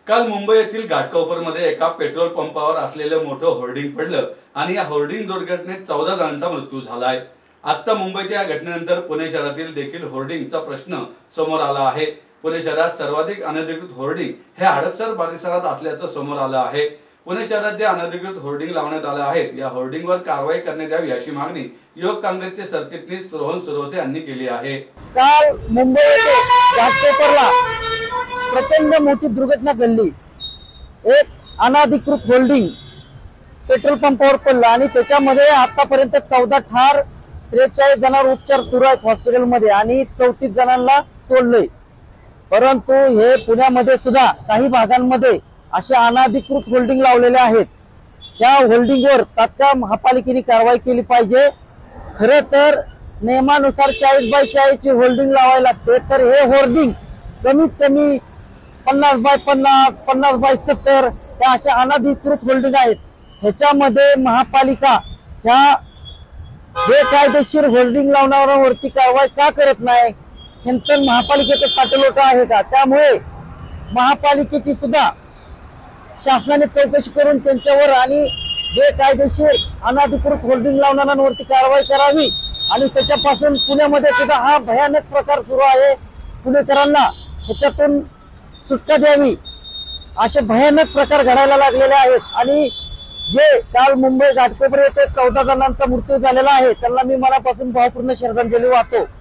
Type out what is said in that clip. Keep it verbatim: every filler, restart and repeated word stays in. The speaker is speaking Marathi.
काल मुंबई येथील घाटकोपरमध्ये एका पेट्रोल पंपावर असलेलं मोठं होर्डिंग पडलं आणि या होर्डिंग दुर्घटनेत चौदा जणांचा मृत्यू झालाय। आता मुंबईच्या या घटनेनंतर पुणे शहरातील देखील होर्डिंगचा प्रश्न समोर आला आहे। पुणे शहरात सर्वाधिक अनधिकृत होर्डिंग हे हडपसर परिसरात असल्याचं समोर आलं आहे। पुणे शहरात जे अनधिकृत होर्डिंग लावण्यात आले आहेत या होर्डिंगवर कारवाई करण्यात यावी अशी मागणी युवक काँग्रेसचे सरचिटणीस रोहन सुरवसे यांनी केली आहे। काल मुंबई येथे घाटकोपरला प्रचंड मोठी दुर्घटना घडली। एक अनधिकृत होल्डिंग पेट्रोल पंपावर पडलं आणि त्याच्यामध्ये आतापर्यंत चौदा ठार, त्रेचाळीस जणांवर उपचार सुरू आहेत हॉस्पिटलमध्ये आणि चौतीस जणांना सोडलंय। परंतु हे पुण्यामध्ये सुद्धा काही भागांमध्ये असे अनधिकृत होल्डिंग लावलेले आहेत। त्या होल्डिंगवर तात्काळ महापालिकेने कारवाई केली पाहिजे। खरं तर नियमानुसार चाळीस बाय चाळीस ची होल्डिंग लावायला लागते, तर हे होर्डिंग कमीत कमी पन्नास बाय पन्नास, पन्नास बाय सत्तर या अशा अनधिकृत होल्डिंग आहेत। ह्याच्यामध्ये महापालिका ह्या बेकायदेशीर होल्डिंग लावणाऱ्यांवरती कारवाई का करत नाही? ह्यांचं महापालिकेचं साठलोट आहे का? त्यामुळे महापालिकेची सुद्धा शासनाने चौकशी करून त्यांच्यावर आणि बेकायदेशीर अनधिकृत होल्डिंग लावणाऱ्यांवरती कारवाई करावी आणि त्याच्यापासून पुण्यामध्ये सुद्धा हा भयानक प्रकार सुरू आहे। पुणेकरांना ह्याच्यातून सुटका द्यावी। असे भयानक प्रकार घडायला लागलेले आहेत आणि जे काल मुंबई घाटकोपर येथे चौदा जणांचा मृत्यू झालेला आहे त्यांना मी मनापासून भावपूर्ण श्रद्धांजली वाहतो।